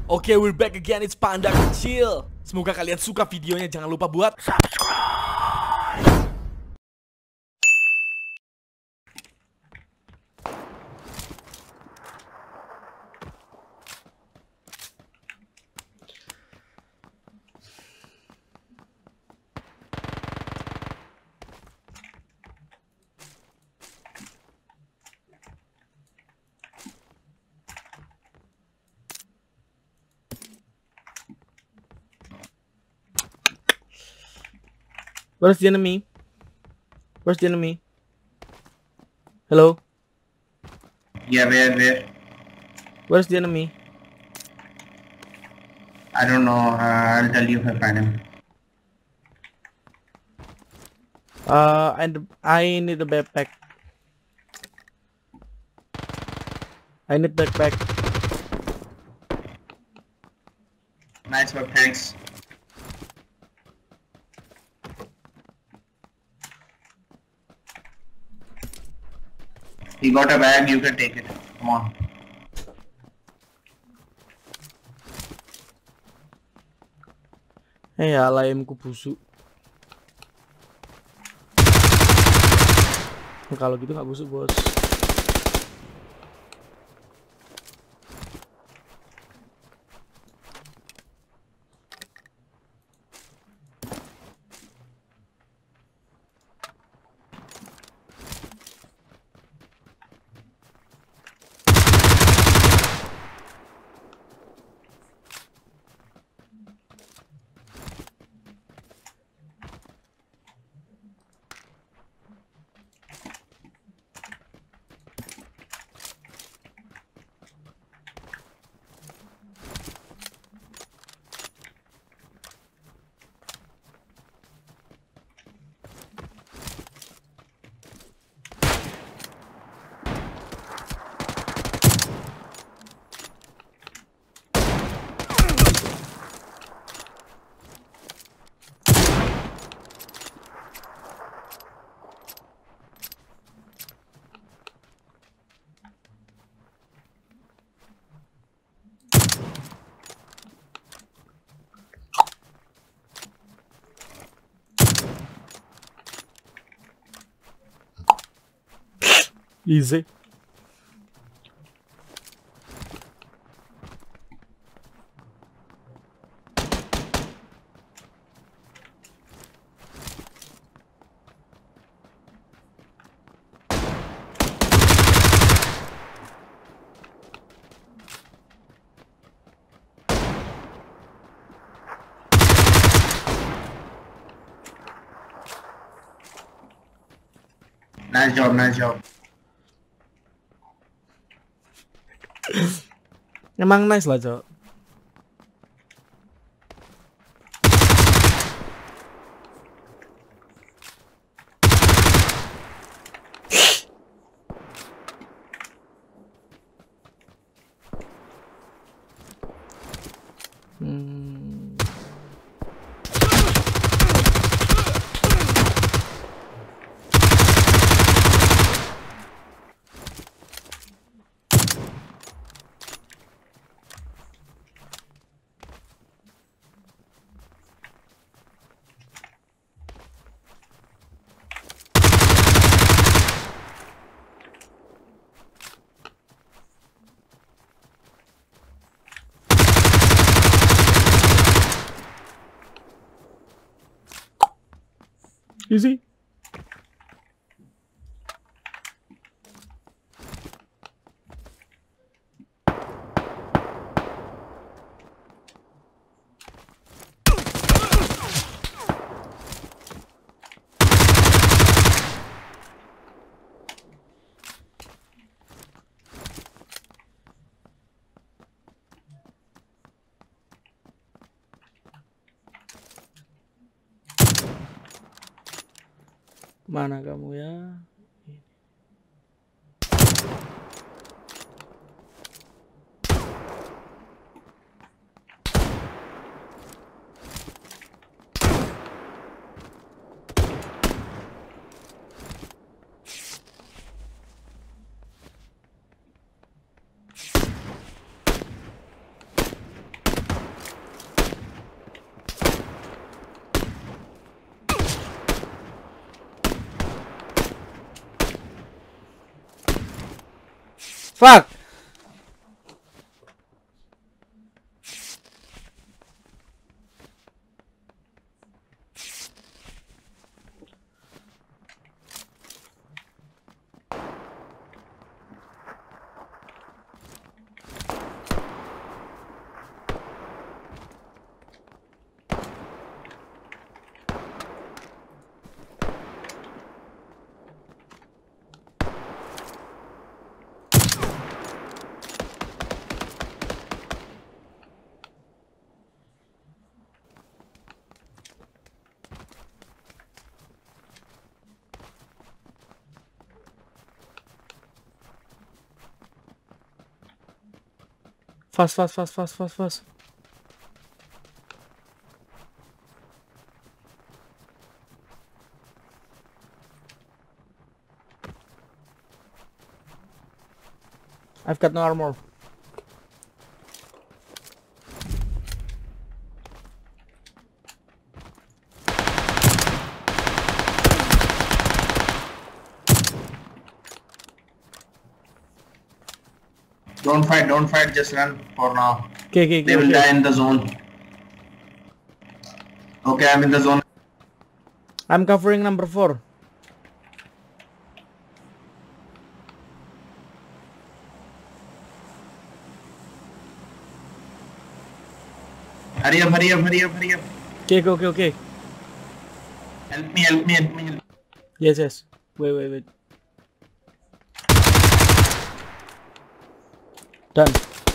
Oke, we're back again, it's Panda Kecil. Semoga kalian suka videonya, jangan lupa buat subscribe. Where's the enemy? Where's the enemy? Hello? Yeah, where? Where's the enemy? I don't know. I'll tell you if I find him. I need a backpack. I need backpack. Nice work, thanks. You got a bag, you can take it. Come on. Ayamku busuk. Kalau gitu nggak busuk, bos. Easy. Nice job. Emang nice lah, Cok. Easy. Mana kamu ya? Fuck. Fast. I've got no armor. Don't fight, just run for now. Okay. They will die in the zone. Okay, I'm in the zone. I'm covering number 4. Hurry up. Okay. Help me. Yes. Wait. Done.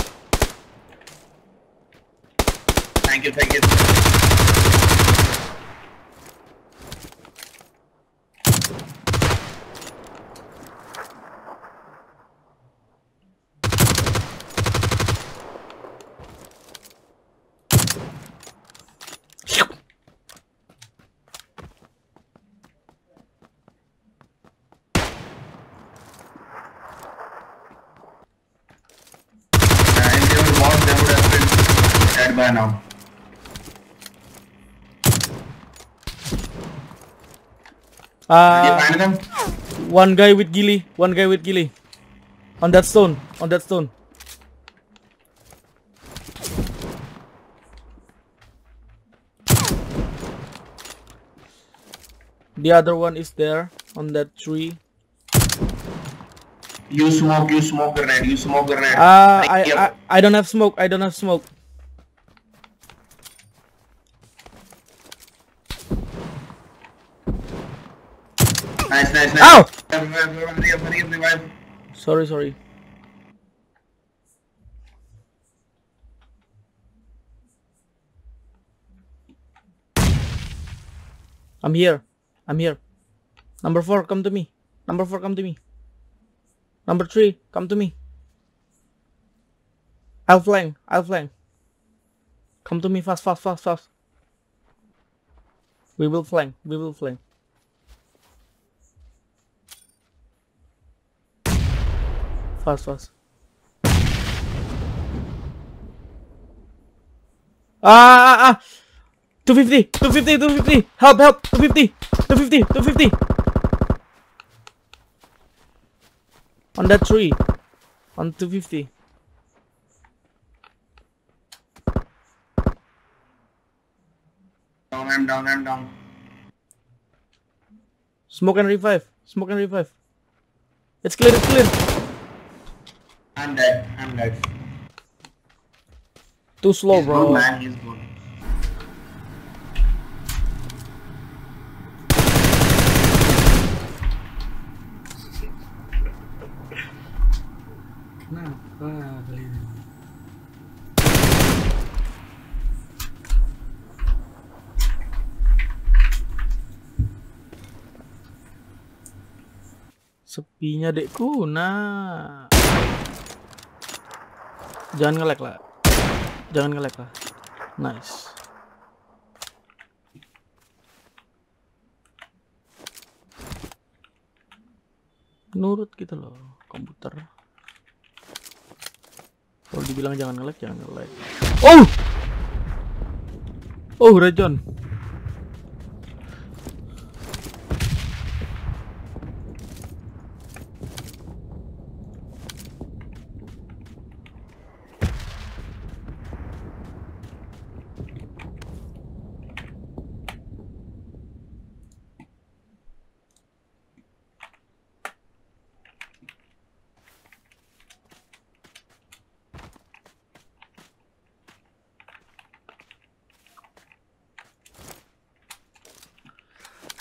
Thank you. If they were bots, they would have been dead by now. Did you find them? One guy with ghillie. On that stone. The other one is there on that tree. You smoke grenade. I don't have smoke. Nice. Ow! Hurry up, revive. Sorry. I'm here. Number 4, come to me. Number 3, come to me. I'll flank. Come to me fast. We will flank. Fast. 250. Help. 250. On that tree. On 250. I'm down. Smoke and revive. It's clear. I'm dead. Too slow, He's bro. good, man. He's good. Sepinya dekku, nah. Jangan nge-lag lah. Nice. Nurut gitu loh komputer. Kalau dibilang jangan nge-lag. Oh, Rajon.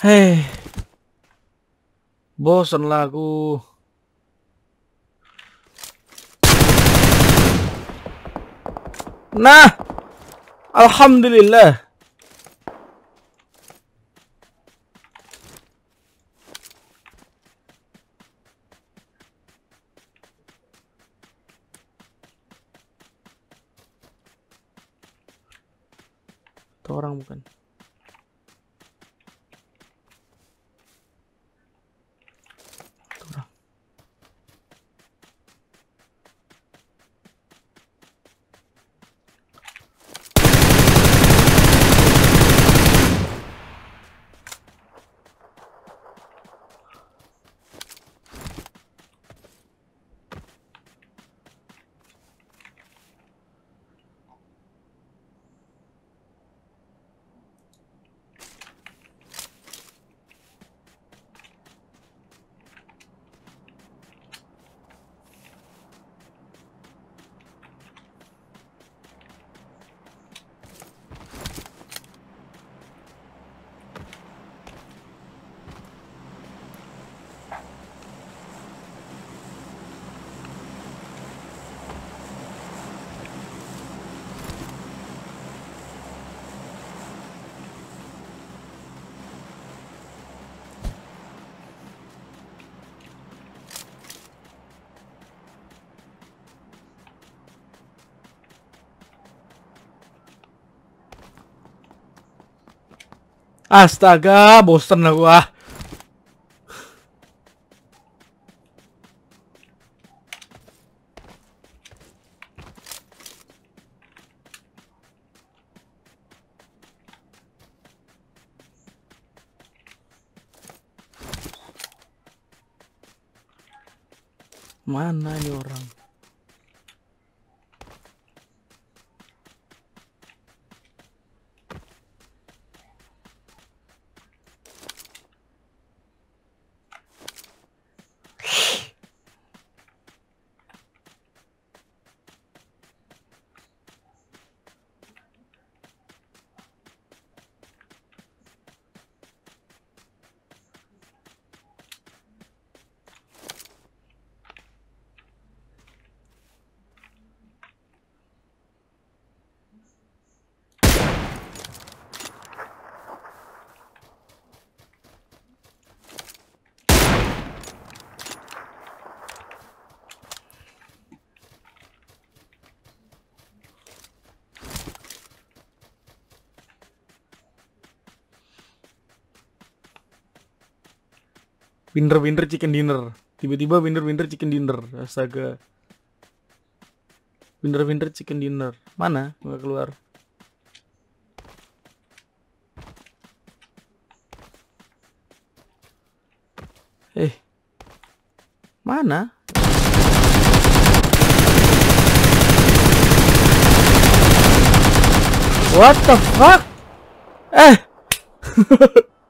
Hei, bosan lah aku. Nah, alhamdulillah. Itu orang bukan? Itu orang. Astaga, bosen aku ah. Mana ini orang? Winter chicken dinner. Tiba-tiba winter chicken dinner. Astaga. Winter chicken dinner. Mana? Nggak keluar. Mana? What the fuck?